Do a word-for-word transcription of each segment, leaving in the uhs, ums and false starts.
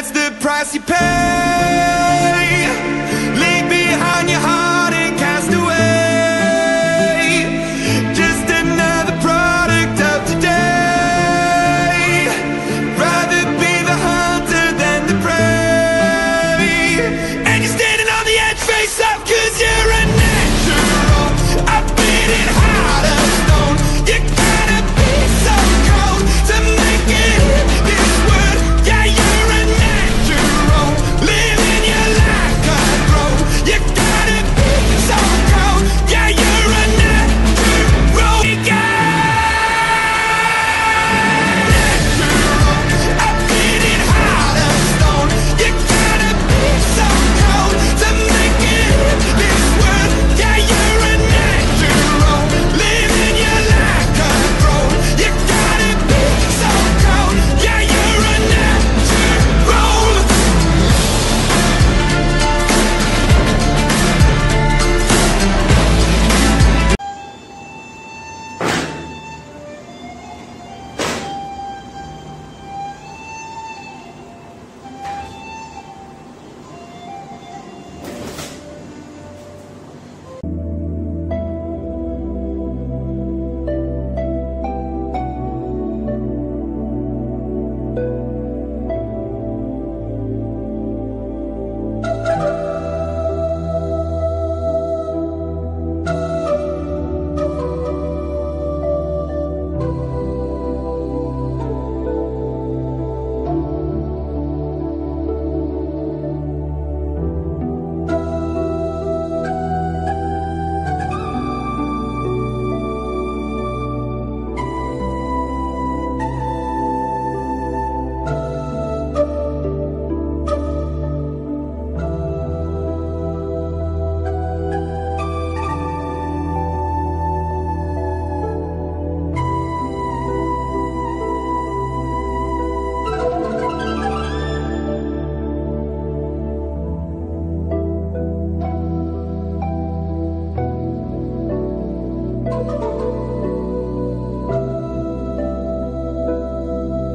that's the price you pay. Leave behind your heart and cast away. Just another product of today. Rather be the hunter than the prey. And you're standing on the edge face up, cause you're a natural. I've been in heart of stone. You gotta be so cold to make it in this world. Yeah, you're a natural. Living your life cutthroat. You gotta be so cold. Yeah, you're a natural. You natural. I've been in heart of stone. You gotta be so cold to make it in this world. Yeah, you're a natural. Living your life cutthroat. You gotta be so cold. Yeah, you're a natural.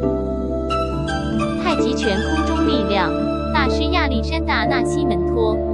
太极拳空中力量大师亚历山大纳西门托。